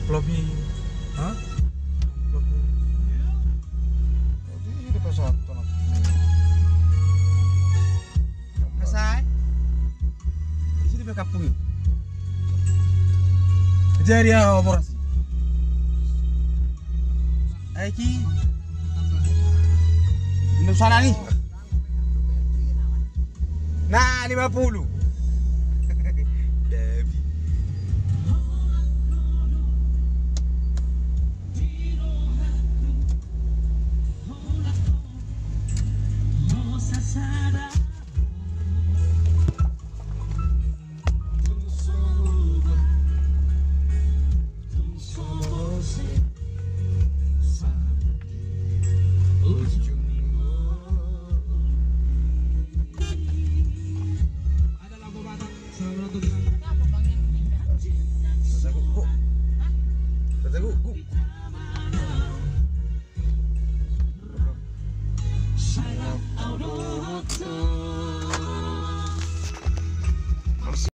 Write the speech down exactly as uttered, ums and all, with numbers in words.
Amplopi. Hah? Amplopi. Jadi ini pesawat tanah. Selesai. Di sini berkampung. Jadi ya operasi. Aiki. Ini sana nih. Nah, lima puluh.